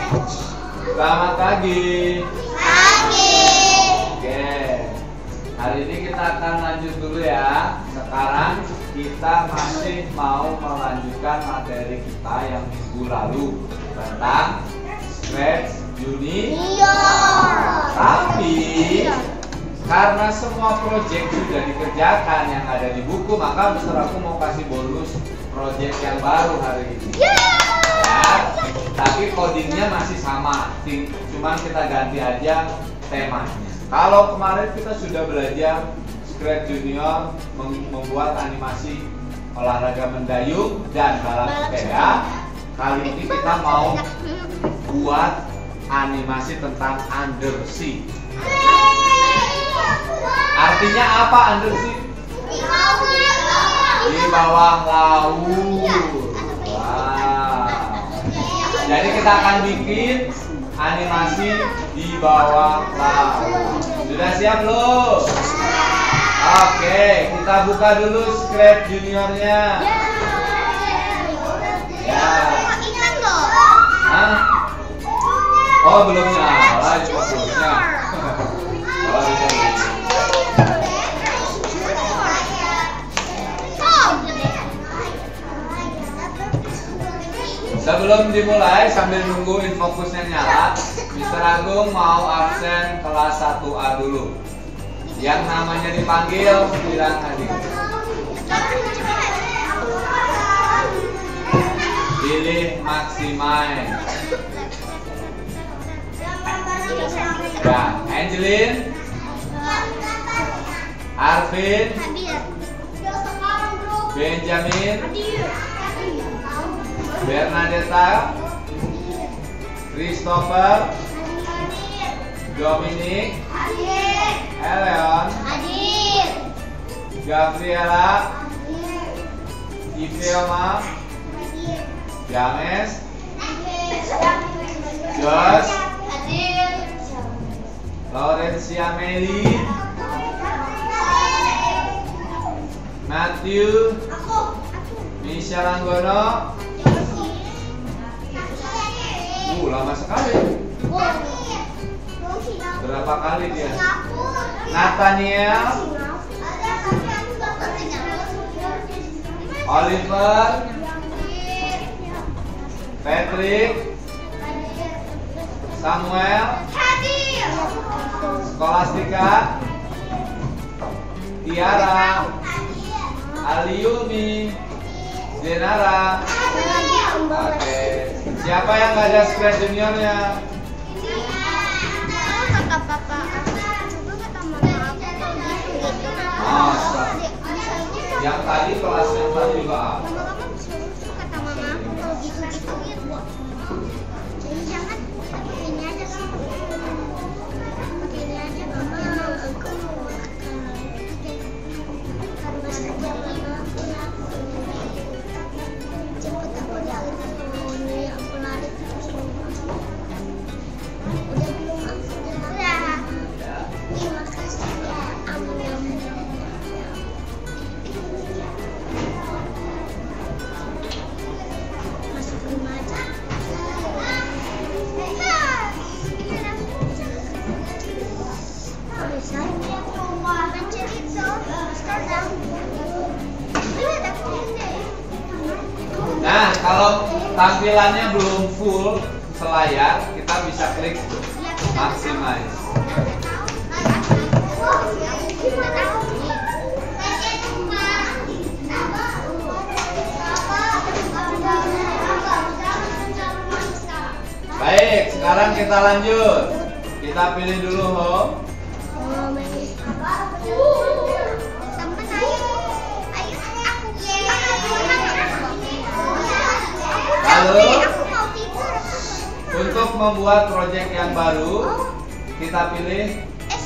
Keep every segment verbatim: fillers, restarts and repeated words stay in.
Selamat pagi. Pagi. Oke. Hari ini kita akan lanjut dulu ya. Sekarang kita masih mau melanjutkan materi kita yang minggu lalu tentang Scratch Junior. Tapi karena semua proyek sudah dikerjakan yang ada di buku, maka Mister aku mau kasih bonus proyek yang baru hari ini. Ya, tapi codingnya masih sama, cuman kita ganti aja temanya. Kalau kemarin kita sudah belajar Scratch Junior membuat animasi olahraga mendayung dan balap sepeda, kali ini kita mau buat animasi tentang undersea. Artinya apa undersea? Di bawah laut. Wow. Jadi kita akan bikin animasi di bawah laut. Sudah siap belum? Oke, kita buka dulu Scratch Juniornya. Ya. Hah? Oh, belum nyala fokusnya. Oh, bisa. Sebelum dimulai, sambil nunggu infokusnya nyala, Mister Agung mau absen kelas satu A dulu. Yang namanya dipanggil, bilang hadir. Pilih Maximine. Ya, Angelin, Arvin, Benjamin, Bernadetta, Christopher, Dominic, Eleon, Gabriela, Iveoma, James, Josh, Laurencia Meli, Matthew, Michelle Anggono. Uh, lama sekali. Berapa kali dia? Nathaniel, Oliver, Patrick, Samuel, Skolastika, Tiara, Aliumi, Zenara. Oke, siapa yang nggak ada Scratch Juniornya? Masa? Yang tadi kelas yang tadi juga ada. Nah, kalau tampilannya belum full selayar, kita bisa klik maximize. Baik, sekarang kita lanjut. Kita pilih dulu home. Lalu untuk membuat proyek yang baru, kita pilih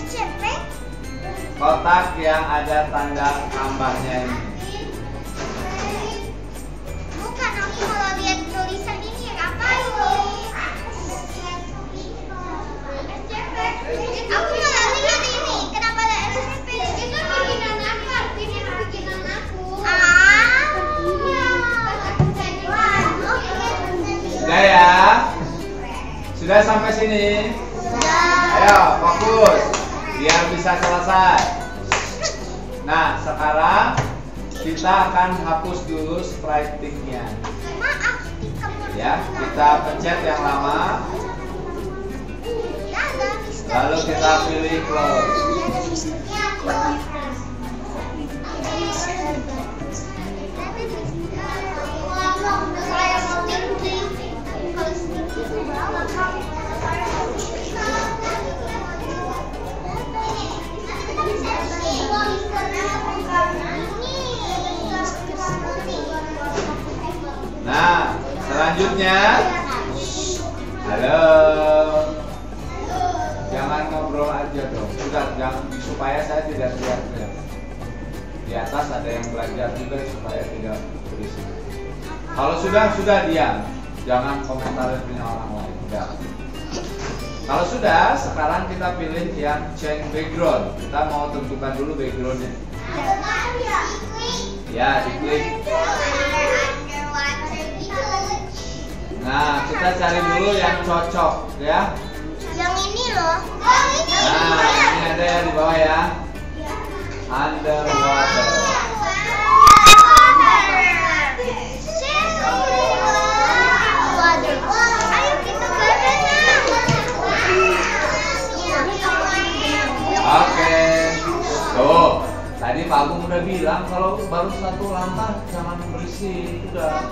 kotak yang ada tanda tambahnya ini. Bukan, aku mau lihat tulisan ini apa itu? Aku mau lihat ini. Kenapa ada S C P? Itu bikinan aku, ini bikinan aku. Ah. Sudah ya? Sudah sampai sini? Ayo fokus biar bisa selesai. Nah sekarang kita akan hapus dulu spriting-nya. Ya, kita pencet yang lama. Lalu kita pilih close. Nah, selanjutnya, halo, jangan ngobrol aja dong. Sudah, jangan supaya saya tidak lihat. Di atas ada yang belajar juga supaya tidak berisik. Kalau sudah, sudah diam. Jangan komentarin punya orang lain. Udah. Kalau sudah, sekarang kita pilih yang change background. Kita mau tentukan dulu backgroundnya. Ya, diklik. Nah, kita cari dulu yang cocok, ya. Yang ini loh. Nah, ini ada ya di bawah ya. Underwater. Oke. Tuh, tadi Pak Agung udah bilang kalau baru satu langkah jangan berisik, udah.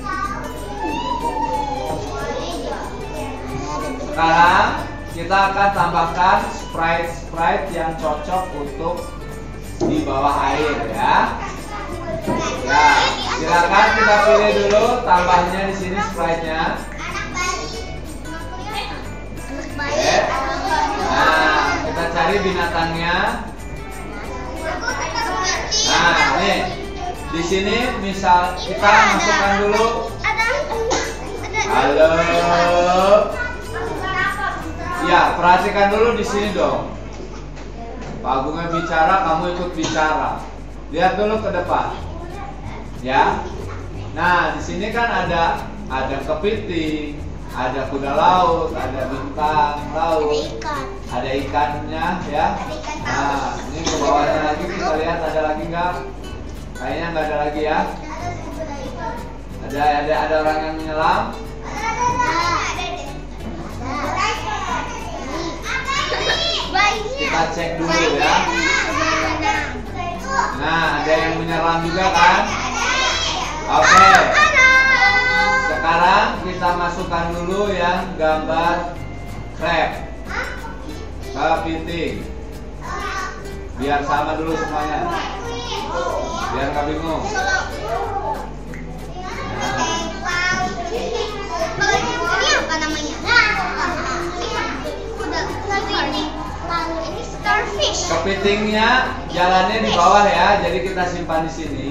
Sekarang kita akan tambahkan sprite-sprite yang cocok untuk di bawah air ya. Ya, silakan kita pilih dulu tambahnya di sini sprite-nya. Oke. Nah, kita cari binatangnya. Nah, nih di sini misal kita masukkan dulu. Halo. Ya, perhatikan dulu di sini dong. Pak Agungnya bicara, kamu ikut bicara. Lihat dulu ke depan. Ya. Nah, di sini kan ada ada kepiting, ada kuda laut, ada bintang laut, ada ikannya, ya. Nah, ini ke bawahnya lagi kita lihat ada lagi nggak? Kayaknya nggak ada lagi ya. Ada ada ada orang yang menyelam. Kita cek dulu ya. Nah, ada yang menyelam juga kan? Oke. Sekarang kita masukkan dulu yang gambar crab, kepiting. Biar sama dulu semuanya. Biar nggak bingung. Ini apa namanya? Ini starfish. Kepitingnya jalannya di bawah ya, jadi kita simpan di sini.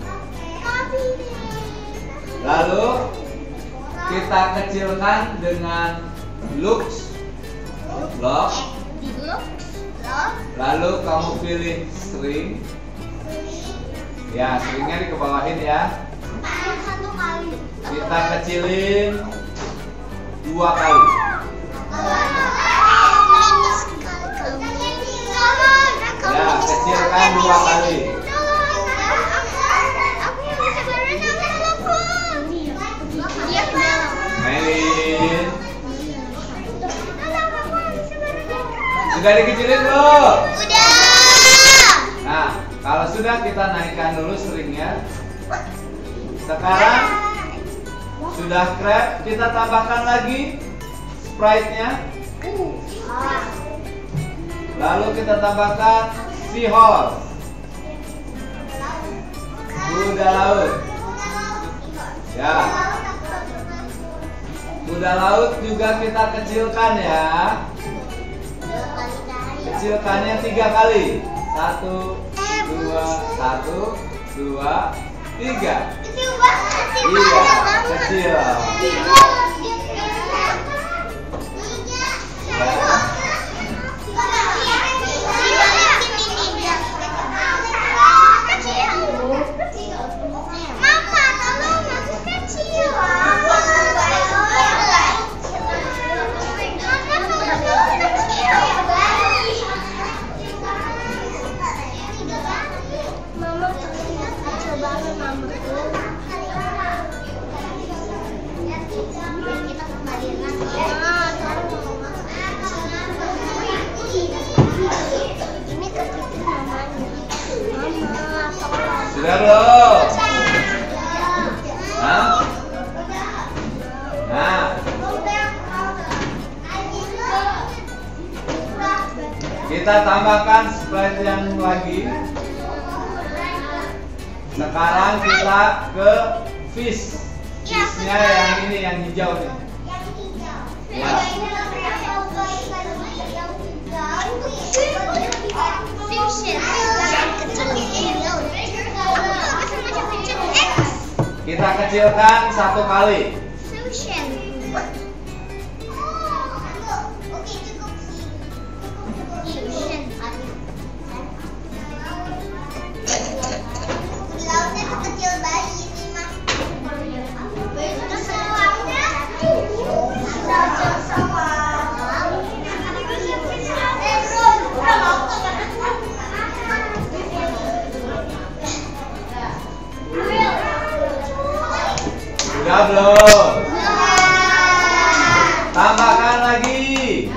Lalu kita kecilkan dengan lux, lock. Lalu kamu pilih string. Ya, stringnya dikebawahin ya. Kita kecilin dua kali. Ya, kecilkan dua kali. Melin. Sudah dikecilin belum? Udah. Nah, kalau sudah kita naikkan dulu stringnya. Sekarang sudah crab, kita tambahkan lagi sprite-nya. Lalu kita tambahkan seahorse, kuda laut. Ya, kuda laut juga kita kecilkan ya. Kecilkannya tiga kali. Satu, dua, satu, dua, tiga. Iya, kecil. Kita tambahkan Sprite yang lagi. Sekarang kita ke fish. Fishnya yang ini, yang hijau nih. Ya. Kita kecilkan satu kali. Sudah belum? Tambahkan lagi.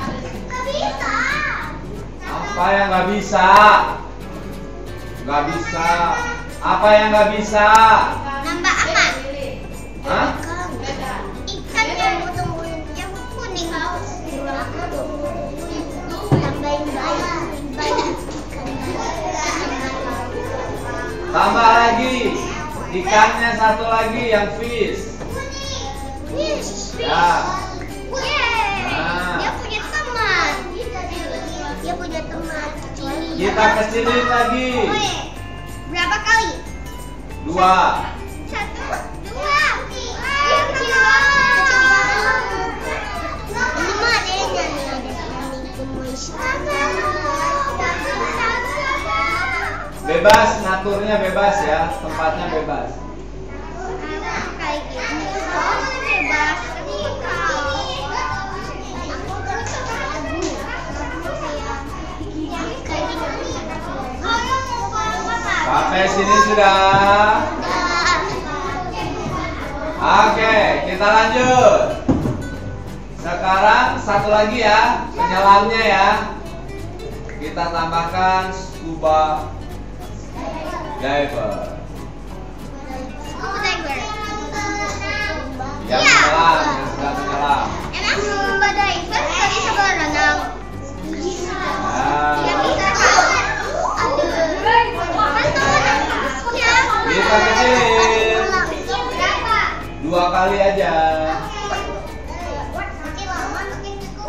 Apa yang nggak bisa? Nggak bisa. Apa yang nggak bisa? Nambah apa? Hah? Ikan yang tungguin yang kuning. Tambahin banyak. Tambah lagi. Ikannya satu lagi yang fish. Fish. Ya. Yeay. Nah. Dia punya teman. Dia punya teman. Kita kecilin lagi. Berapa kali? Dua. Satu, dua. Dia kecil banget. Ini mah adanya nih, ada yang gemes. Bebas, ngaturnya bebas ya, tempatnya bebas. Kayak gini. Oh, bebas. Sampai sini sudah. Oke, kita lanjut. Sekarang satu lagi ya, penyelamnya ya. Kita tambahkan scuba diver. Scuba diver. Yang Iya. menyelam, yang sedang menyelam. Emang scuba diver nggak bisa berenang? Nah, Nggak bisa kan? Aduh. Kan tuh ya. kita kecilin Berapa? dua kali aja. Makin lama makin cukup.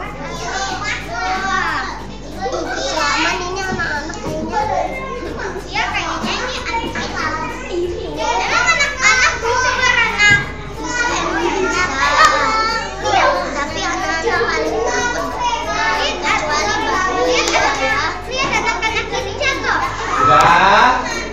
Aman ini anak-anak kayaknya. Ya kayaknya ini anak-anak. Emang anak-anak bisa berenang? Bisa. Tapi anak-anak paling takut. Kecuali baru. Lihat anak-anak ini jago. Sudah?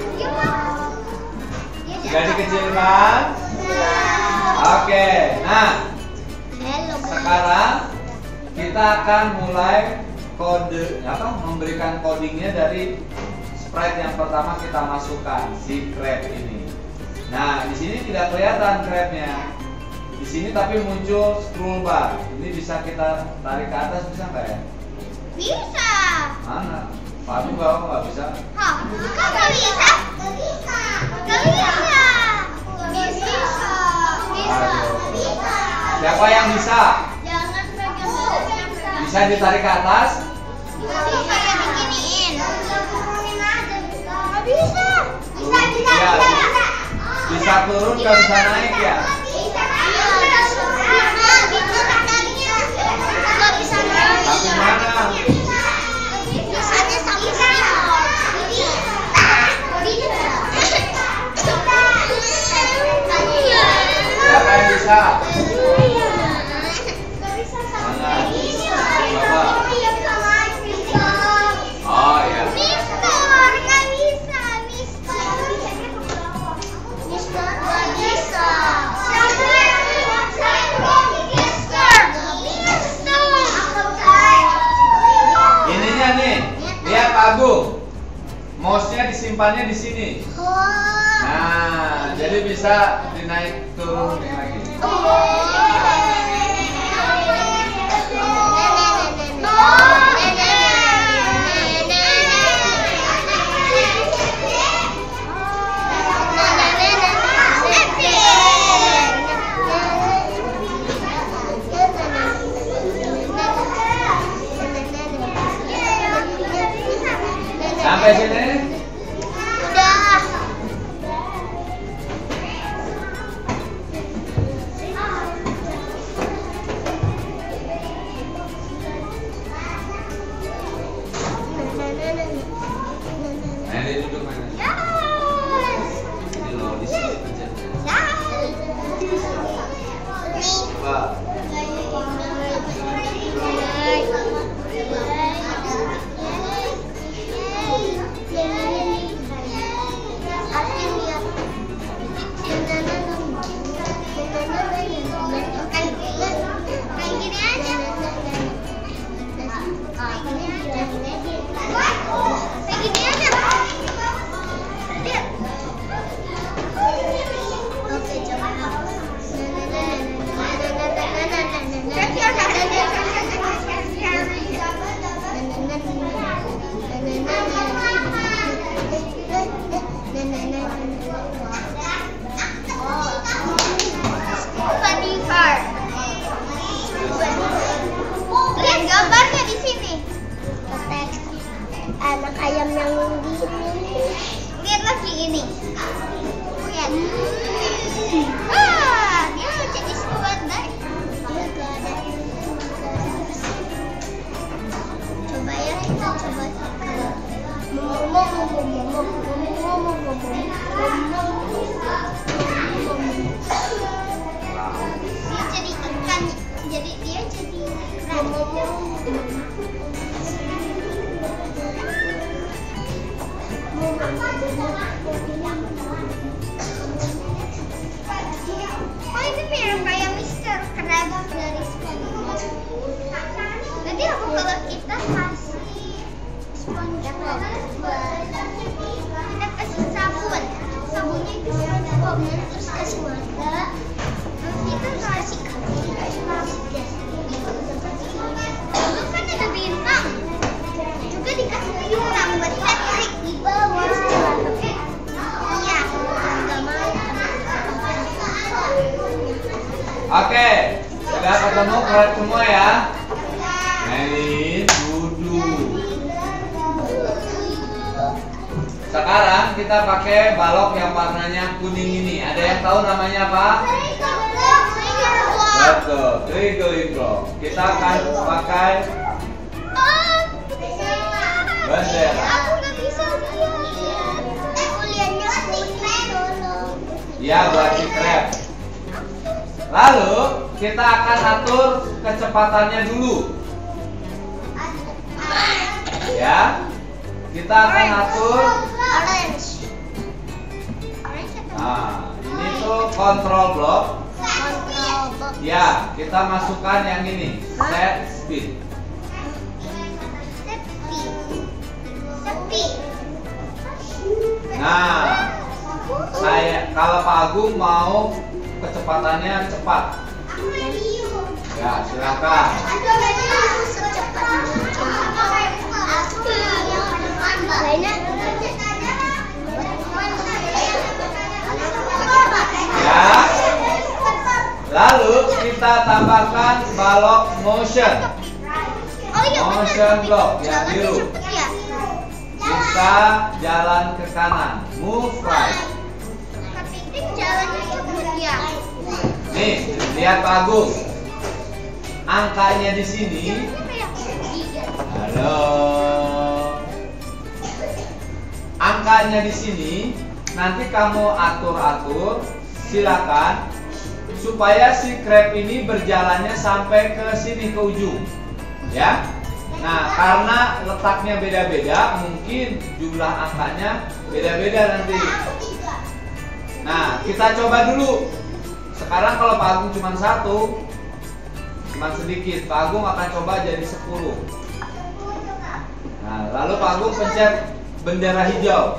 Sudah dikecilkan? Oke, nah sekarang kita akan mulai kode apa memberikan codingnya dari sprite yang pertama kita masukkan si crab ini. Nah di sini tidak kelihatan crabnya di sini tapi muncul scroll bar. Ini bisa kita tarik ke atas, bisa nggak ya? Bisa. Mana? Pak juga kok nggak bisa? Hah? Kok nggak bisa? Nggak bisa. Nggak bisa. Bisa. Bisa. Bisa. Siapa yang bisa? Jangan pegang. Bisa ditarik ke atas? Bisa kayak beginiin. Turunin aja bisa. Nggak bisa. Bisa, bisa, Ya, bisa, bisa. Bisa turun nggak bisa naik ya? Bisa. Nah, gitu tadinya. Nggak bisa naik. Tapi mana? Bisanya sampai sini. Bisa. Siapa yang bisa? Nggak bisa sampai Mana? sini. Coba. Bisa. Oh ya. Mister, nggak bisa, Mister. Mister, nggak bisa. Mister, Mister. Ininya nih, lihat Pak Agung. Mouse-nya disimpannya di sini. Nah, jadi bisa dinaik turunin lagi. Sampai sini? Udah. Nah, ini duduk mana? Yes. Ini loh, di sini pencet. Nih. Coba. Funny car. Lihat gambarnya di sini. Anak ayam yang gini. Lihat lagi ini. Lihat. Ah, dia jadi squad deh. Coba ya, kita coba. Dia jadi ikan, jadi dia jadi ikan. Oh, ini mirip kayak Mister Krabs dari SpongeBob. Nanti apa kalau kita kasih SpongeBob? Kita kasih sabun, sabunnya itu SpongeBob, terus kasih wadah, terus kita kasih kasih dulu kan ada bintang, juga dikasih bintang buat hat-trick di bawah. Iya, nggak mau. Oke, sudah ketemu keluar semua ya. Melin, duduk. Sekarang kita pakai balok yang warnanya kuning ini. Ada yang tahu namanya apa? Betul, twinkling glow. Kita akan pakai bendera. Aku nggak bisa lihat. Aku lihatnya Ya, buat si crab. Lalu kita akan atur kecepatannya dulu. Ya, kita akan atur. Orange. Nah, ini tuh control block. Control box. Ya, kita masukkan yang ini, set speed. Sepi. Sepi. Nah, saya kalau Pak Agung mau kecepatannya cepat. Ya, silakan. Ya. Lalu kita tambahkan balok motion. Oh iya, Motion block yang jalannya biru. cepet ya. Kita jalan ke kanan, move right. Tapi ini jalannya cepet ya. Nih, lihat Pak Agung. Angkanya di sini. Halo. Angkanya di sini nanti kamu atur-atur, silakan supaya si crab ini berjalannya sampai ke sini ke ujung. Ya. Nah, karena letaknya beda-beda, mungkin jumlah angkanya beda-beda nanti. Nah, kita coba dulu. Sekarang kalau Pak Agung cuma satu, cuma sedikit, Pak Agung akan coba jadi sepuluh. Nah, lalu Pak Agung pencet bendera hijau.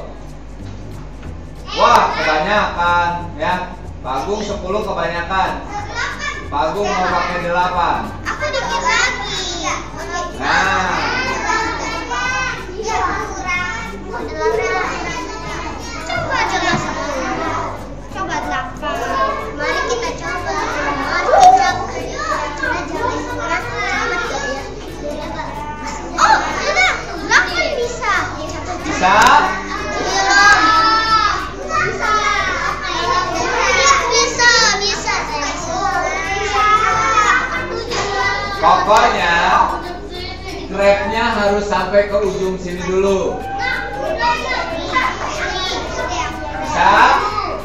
Wah, kebanyakan ya. Pak Agung sepuluh kebanyakan. Pak Agung mau pakai delapan. Aku dikit lagi. Nah, Coba coba sepuluh. Coba delapan. Mari kita coba. Mari kita coba jalan tengah. Oh, sudah. delapan bisa. bisa? Pokoknya grabnya harus sampai ke ujung sini dulu. Bisa?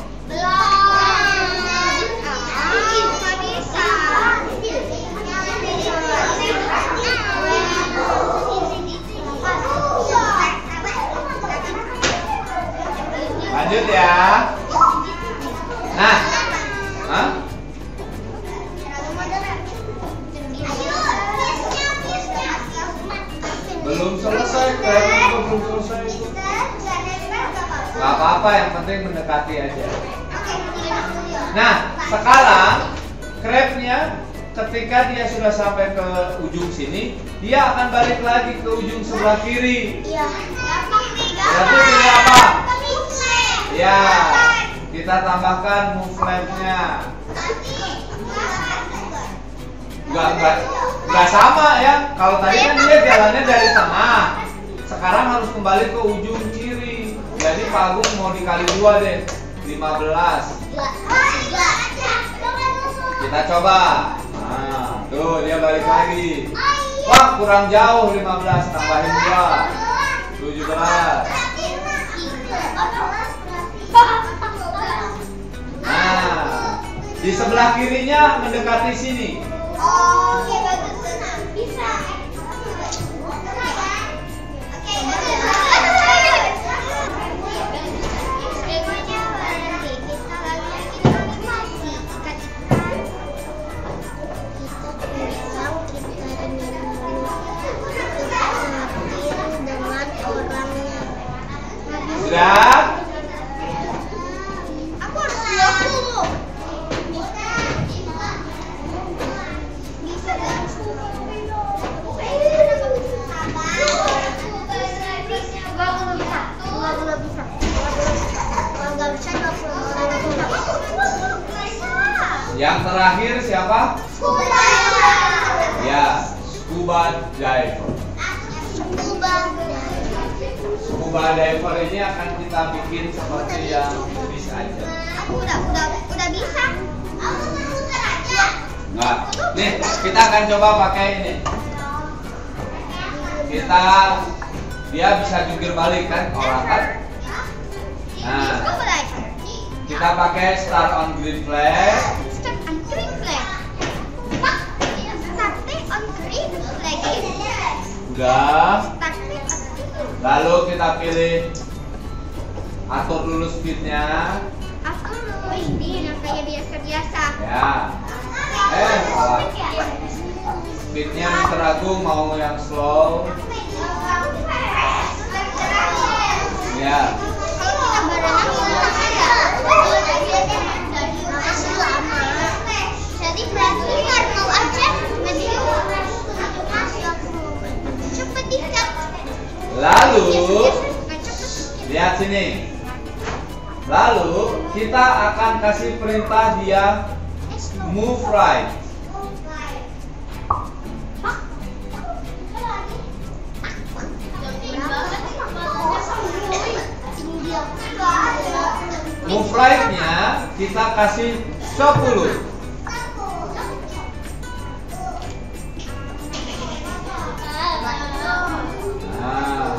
Lanjut ya. Nah, hah? Belum selesai, grabnya belum selesai itu. Gak apa-apa, yang penting mendekati aja. Nah, sekarang grabnya ketika dia sudah sampai ke ujung sini, dia akan balik lagi ke ujung sebelah kiri. Berarti pilih apa? Ya, kita tambahkan move left-nya. Enggak, enggak, enggak sama ya. Kalau tadi kan dia jalannya dari tengah, sekarang harus kembali ke ujung kiri. Jadi Pak Agung mau dikali dua deh, lima belas. Kita coba. Nah, tuh dia balik lagi. Wah, kurang jauh, lima belas tambahin dua, tujuh belas. Nah, di sebelah kirinya mendekati sini. Oh, oke, bagus. Bisa. Sudah? Aku harus dua puluh. Yang terakhir siapa? Scuba. Ya, scuba diver. Scuba. Scuba diver ini akan kita bikin seperti yang bisa aja. Aku udah udah udah bisa. Aku muter aja. Enggak. Nih, kita akan coba pakai ini. Kita dia bisa jungkir balik kan, orang kan? Nah, kita pakai start on green flag. Start on green flag. Start on green flag. Udah. Start on green flag. Lalu kita pilih atur dulu speednya. Atur dulu speed yang kayak biasa-biasa. Ya. Eh, salah. Speednya Mister Agung mau yang slow. Ya. Kalau kita berenang lama ya. Masih lama. Jadi berarti Arno aja medium. Cepet dikit. Lalu lihat sini. Lalu kita akan kasih perintah dia move right. Move right-nya kita kasih sepuluh. Nah.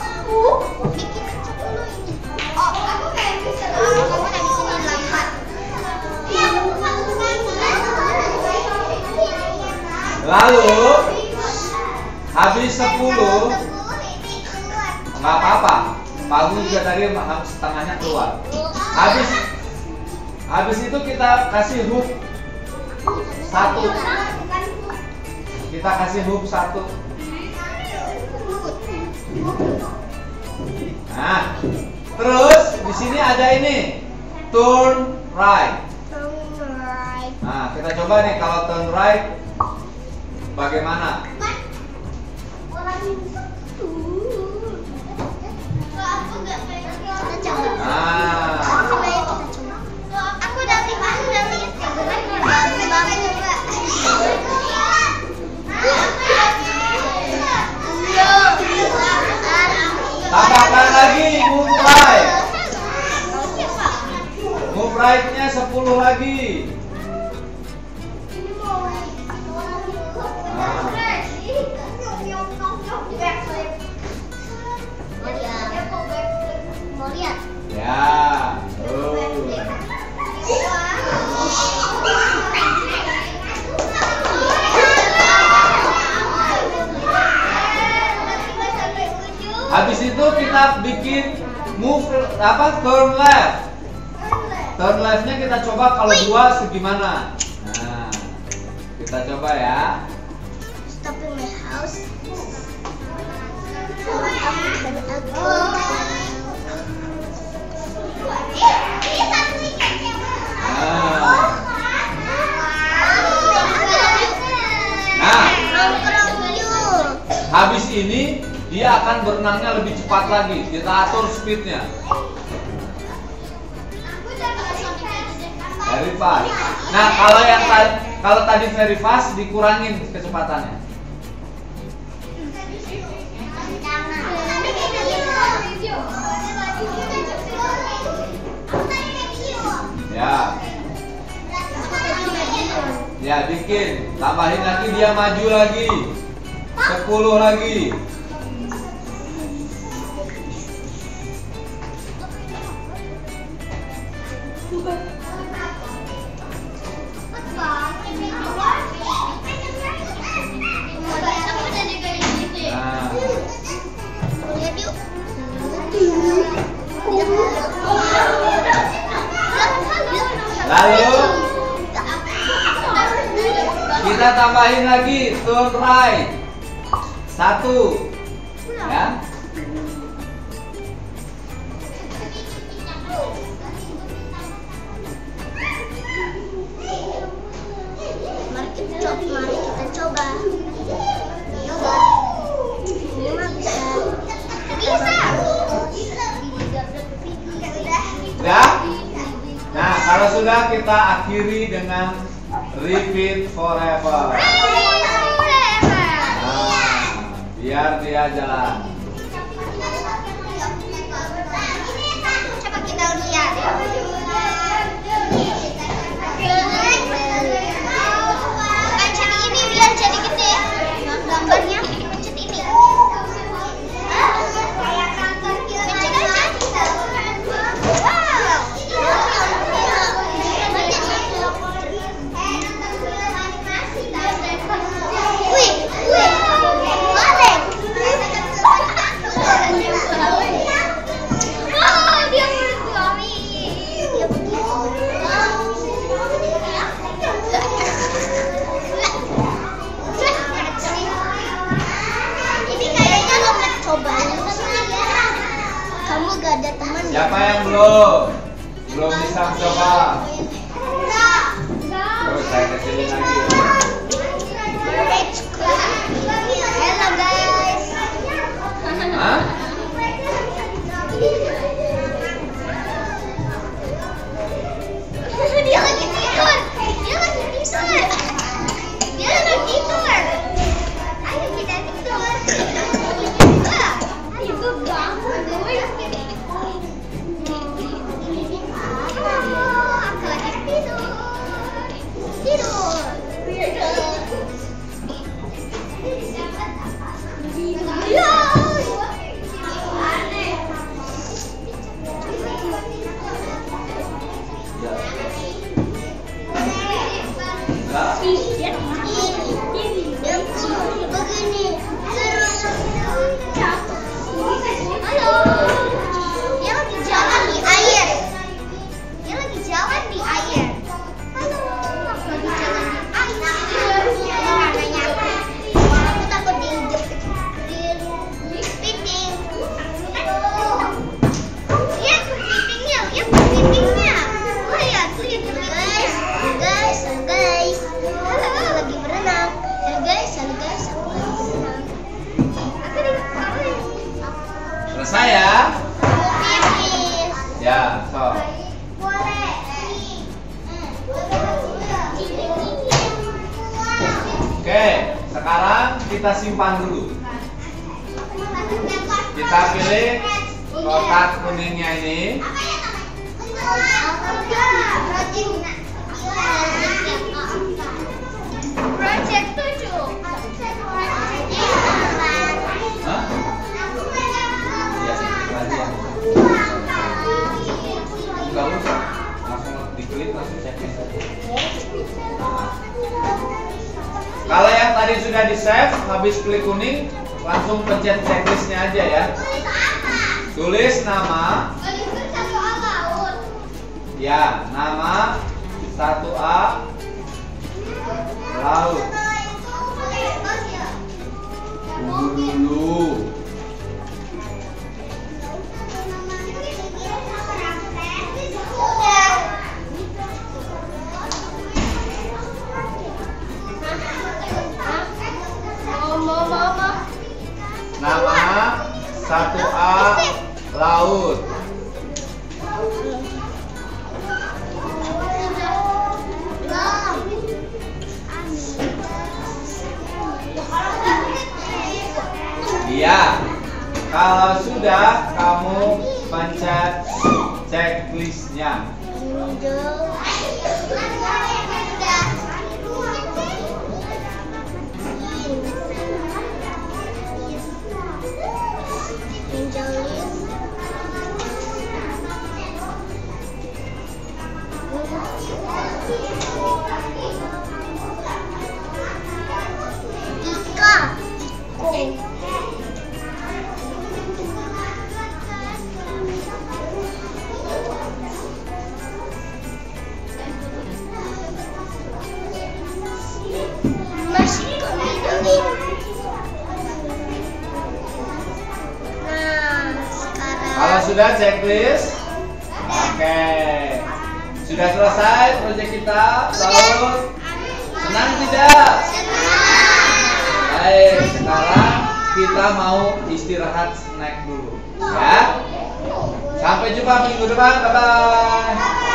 Lalu habis sepuluh nggak apa-apa. Pak Agung juga tadi setengahnya keluar. Habis habis itu kita kasih hook satu. Kita kasih hook satu. Nah, terus di sini ada ini turn right. Nah, kita coba nih kalau turn right bagaimana? Nah, aku udah bisa udah bisa. tambahkan lagi move right. Move right-nya sepuluh lagi. Nah. kita bikin move apa turn left. Turn leftnya kita coba kalau dua segimana. Nah, kita coba ya. Stop in my house. Nah, habis ini dia akan berenangnya lebih cepat lagi. Kita atur speednya. Very fast. Nah, kalau yang tadi kalau tadi very fast dikurangin kecepatannya. Ya. Ya, bikin. Tambahin lagi, dia maju lagi. sepuluh lagi. Lalu kita tambahin lagi turn right satu, ya. Mari kita coba, mari kita coba. Coba. Ini mah bisa. Bisa. Ya. Nah, kalau sudah kita akhiri dengan repeat forever. Nah, biar dia jalan. Coba kita lihat. Pencet ini biar jadi gede. Gambarnya pencet ini. Pencet aja. Wow. Wih, wih, balik. Oh, dia bersuami. Dia ini kayaknya lo mencoba. Kamu gak ada teman. Siapa yang belum? Belum bisa mencoba? Terus saya kesini lagi. Hello guys. Hah? Dia lagi tidur. Dia lagi tidur. Dia lagi tidur. Ayo kita tidur. Ayo gue bangun. Oh, aku lagi tidur. Tidur. Ya. Begini. Halo. Dia lagi jalan di air. Dia lagi jalan di air. Halo. Aku lagi jalan di air. Aku takut diinjek piting. Aduh. Lihat pitingnya, lihat pitingnya. Oh ya, lihat guys, guys, guys. Aku lagi berenang. Halo guys, halo guys, aku lagi berenang. Aku di Selesai ya? pipis. Ya, so. Boleh. Oke, sekarang kita simpan dulu. Kita pilih kotak kuningnya ini. Project tujuh. Hah? Iya sih, lagi ya. Enggak usah, langsung diklik langsung checklist saja. Nah. Kalau yang tadi sudah di save, habis klik kuning, langsung pencet checklistnya aja ya. Tulis nama. Satu A laut. Ya, nama satu A laut. Tunggu dulu. Nama satu A laut. Iya. Kalau sudah, kamu pencet checklistnya. Kalau sudah checklist, oke, sudah selesai proyek kita. Lalu senang tidak? Baik, sekarang kita mau istirahat snack dulu, ya. Sampai jumpa minggu depan, bye bye.